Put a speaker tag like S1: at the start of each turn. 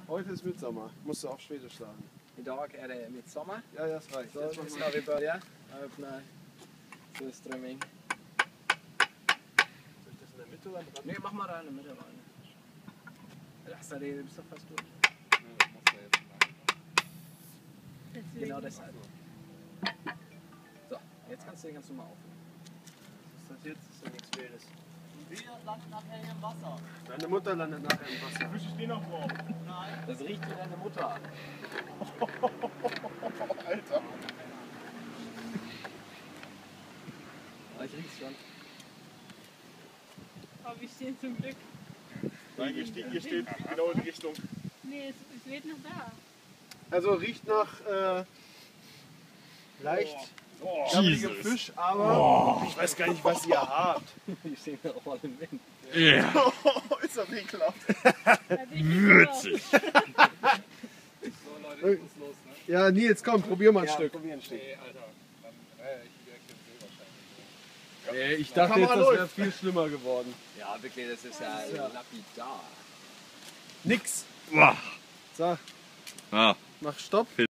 S1: Heute ist Mitsommer. Musst du auf Schwedisch sagen.
S2: Idag är det midsommar.
S1: Ja, das reicht.
S2: Så
S1: Jetzt
S2: nu
S1: mach
S2: ska
S1: mal.
S2: vi börja. Jag öppnar surströmming.
S1: Soll ich das in der Mitte oder dran?
S2: Nej, mach mal rein mit der Weine. Lass dir, du bist doch fast durch. Genau deshalb. So, jetzt kannst du den ganz normal aufnehmen.
S1: Was ist das jetzt? Das ist ja nichts Wildes.
S3: Wir landen nachher hier im Wasser.
S1: Deine Mutter landet nachher im Wasser.
S3: Fische stehen noch drauf. Nein.
S2: Das riecht wie deine Mutter.
S1: Alter.
S2: Aber ich riech's schon.
S4: Aber wir stehen zum Glück.
S3: Nein, ihr steht genau in die Richtung.
S4: Nee, es weht noch da.
S1: Also riecht nach leicht
S3: Oh,
S1: gabeligem Fisch, aber ich weiß gar nicht, was ihr habt.
S2: Die stehen ja auch alle im Wind.
S5: Ja,
S1: Ist doch ekelhaft.
S5: würzig.
S2: So Leute, ich muss los, ne?
S1: Ja, Nils, komm, probier mal ein Stück.
S2: Probier ein Stück.
S5: Nee, Alter. Dann, ich direkt den See wahrscheinlich.
S1: Ich dachte jetzt, das wäre viel schlimmer geworden.
S2: Ja, wirklich, das ist ja lapidar.
S1: Nix.
S5: Boah.
S1: So,
S5: Ah.
S1: mach Stopp.